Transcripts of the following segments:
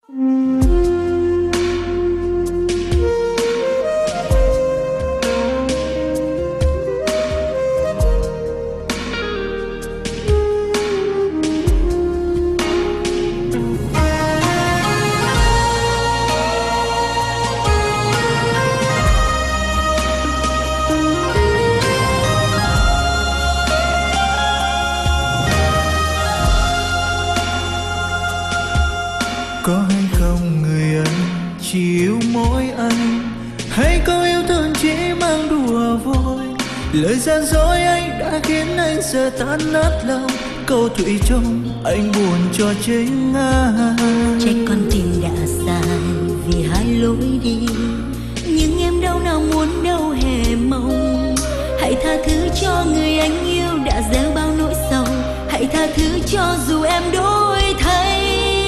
Có hay không người anh chỉ yêu mỗi anh, hay có yêu thương chỉ mang đùa vui? Lời gian dối anh đã khiến anh giờ tan nát lòng, câu thủy chung anh buồn cho chính anh. Trách con tim đã sai vì hai lối đi, nhưng em đâu nào muốn đâu hề mong. Hãy tha thứ cho người anh yêu đã gieo bao nỗi sầu, hãy tha thứ cho dù em đổi thay.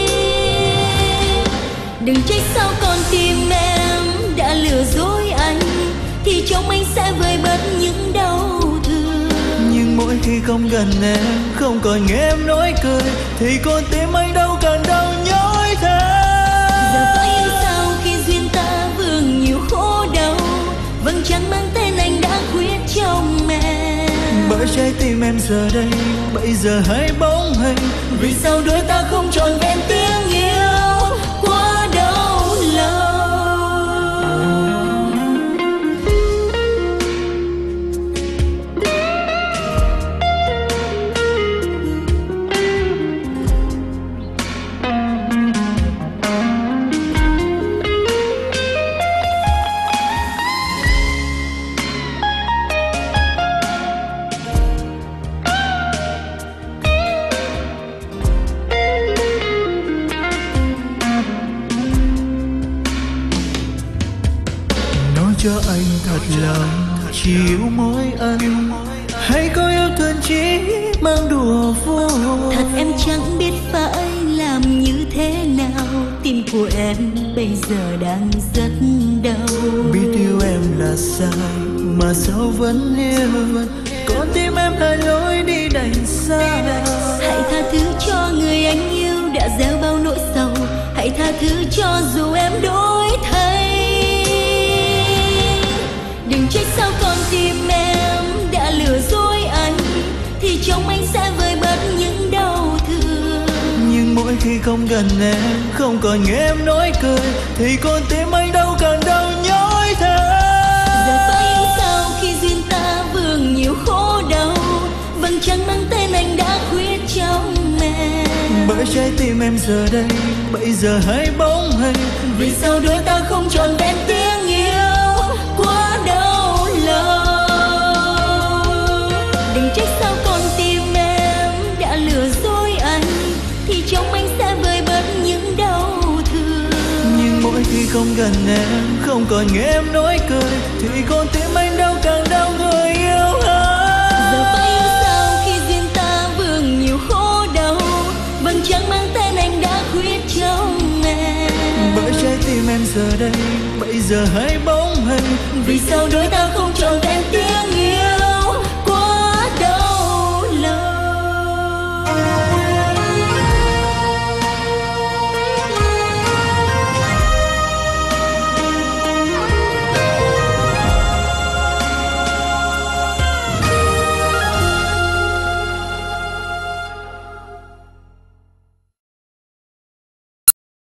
Đừng trách sao con tim em đã lừa dối anh, thì trong anh sẽ vơi bớt những đau thương. Nhưng mỗi khi không gần em, không còn nghe em nói cười, thì con tim anh đâu cần đau nhói thêm. Giờ phải yêu sao khi duyên ta vương nhiều khổ đau, vầng trăng mang tên anh đã khuyết trong em. Bởi trái tim em giờ đây bây giờ hay bóng hình, vì sao đôi ta không trọn vẹn tiếng yêu quá đau lòng. Cho anh thật lòng chỉ yêu mỗi anh, hay có yêu thương chỉ mang đùa vui? Thật em chẳng biết phải làm như thế nào, tim của em bây giờ đang rất đau. Biết yêu em là sai mà sao vẫn yêu, con tim em là lối đi đành xa. Hãy tha thứ cho người anh yêu đã gieo bao nỗi sầu, hãy tha thứ cho dù em đổi thay. Đừng trách sao con tim em đã lừa dối anh, thì trong anh sẽ vơi bớt những đau thương. Nhưng mỗi khi không gần em, không còn nghe em nói cười, thì con tim anh đâu cần đau nhói thêm. Giờ phải yêu sao khi duyên ta vương nhiều khổ đau, vầng trăng mang tên anh đã khuyết trong em. Bởi trái tim em giờ đây bây giờ hay bóng hình, vì sao đôi ta không trọn vẹn tiếng yêu quá đau lòng. Đừng trách sao con tim em đã lừa dối anh, thì trong anh sẽ vơi bớt những đau thương. Nhưng mỗi khi không gần em, không còn nghe em nói cười, thì con tim anh đâu càng đau người yêu hơn. Giờ phải yêu sao khi duyên ta vương nhiều khổ đau, vầng trăng mang tên anh đã khuyết trong em. Bởi trái tim em giờ đây bây giờ hay bóng hình, vì sao đôi ta không trọn vẹn tiếng